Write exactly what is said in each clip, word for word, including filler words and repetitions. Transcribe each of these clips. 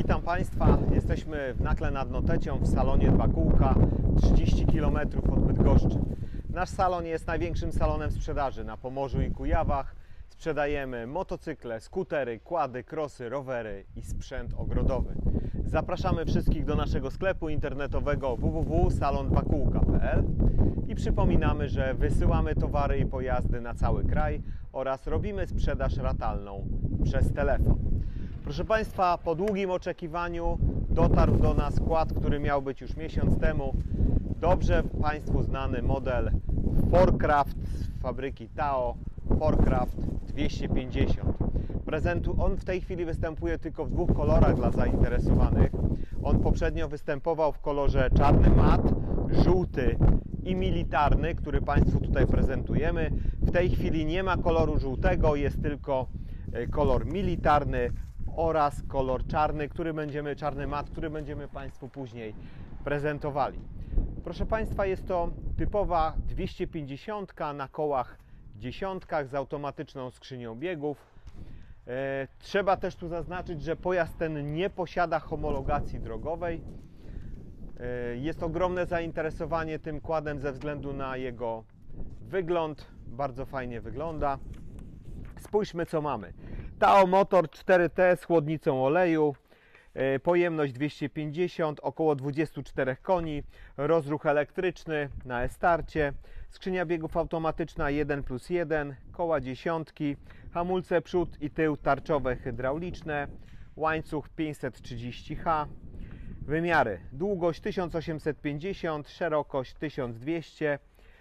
Witam Państwa, jesteśmy w Nakle nad Notecią w salonie Dwa Kółka, trzydzieści kilometrów od Bydgoszczy. Nasz salon jest największym salonem sprzedaży na Pomorzu i Kujawach. Sprzedajemy motocykle, skutery, quady, crossy, rowery i sprzęt ogrodowy. Zapraszamy wszystkich do naszego sklepu internetowego w w w kropka salon dwa kółka kropka p l i przypominamy, że wysyłamy towary i pojazdy na cały kraj oraz robimy sprzedaż ratalną przez telefon. Proszę Państwa, po długim oczekiwaniu dotarł do nas kład, który miał być już miesiąc temu. Dobrze Państwu znany model Forecraft z fabryki Tao, Forecraft dwieście pięćdziesiąt. Prezentu, on w tej chwili występuje tylko w dwóch kolorach dla zainteresowanych. On poprzednio występował w kolorze czarny mat, żółty i militarny, który Państwu tutaj prezentujemy. W tej chwili nie ma koloru żółtego, jest tylko kolor militarny oraz kolor czarny, który będziemy, czarny mat, który będziemy Państwu później prezentowali. Proszę Państwa, jest to typowa dwieście pięćdziesiąt na kołach dziesiątkach z automatyczną skrzynią biegów. E, trzeba też tu zaznaczyć, że pojazd ten nie posiada homologacji drogowej. E, jest ogromne zainteresowanie tym kładem ze względu na jego wygląd. Bardzo fajnie wygląda. Spójrzmy, co mamy. Tao motor cztery T z chłodnicą oleju, e, pojemność dwieście pięćdziesiąt, około dwadzieścia cztery koni, rozruch elektryczny na e-starcie, skrzynia biegów automatyczna jeden plus jeden, koła dziesiątki, hamulce przód i tył tarczowe hydrauliczne, łańcuch pięćset trzydzieści H, wymiary: długość tysiąc osiemset pięćdziesiąt, szerokość tysiąc dwieście,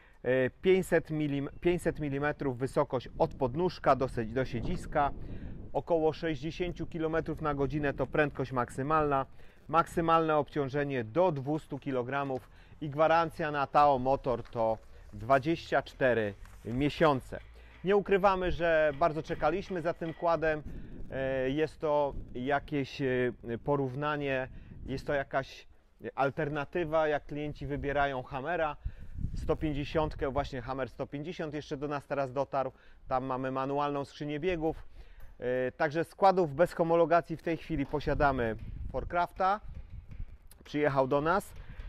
pięćset milimetrów wysokość od podnóżka do, do siedziska, około sześćdziesiąt kilometrów na godzinę to prędkość maksymalna, maksymalne obciążenie do dwustu kilogramów i gwarancja na Tao Motor to dwadzieścia cztery miesiące. Nie ukrywamy, że bardzo czekaliśmy za tym kładem. Jest to jakieś porównanie, jest to jakaś alternatywa, jak klienci wybierają Hammera sto pięćdziesiąt, właśnie Hammer sto pięćdziesiąt jeszcze do nas teraz dotarł. Tam mamy manualną skrzynię biegów. Także składów bez homologacji w tej chwili posiadamy Forecrafta, przyjechał do nas.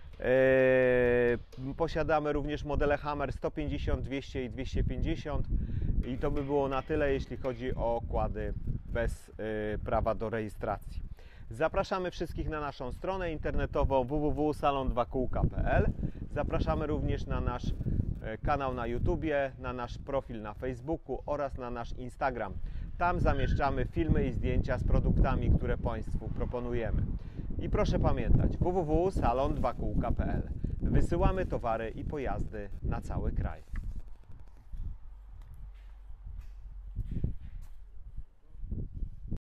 Posiadamy również modele Hammer sto pięćdziesiąt, dwieście i dwieście pięćdziesiąt i to by było na tyle, jeśli chodzi o kłady bez prawa do rejestracji. Zapraszamy wszystkich na naszą stronę internetową w w w kropka salon dwa kółka kropka p l. Zapraszamy również na nasz kanał na YouTubie, na nasz profil na Facebooku oraz na nasz Instagram. Tam zamieszczamy filmy i zdjęcia z produktami, które Państwu proponujemy. I proszę pamiętać, w w w kropka salon dwa kółka kropka p l. Wysyłamy towary i pojazdy na cały kraj.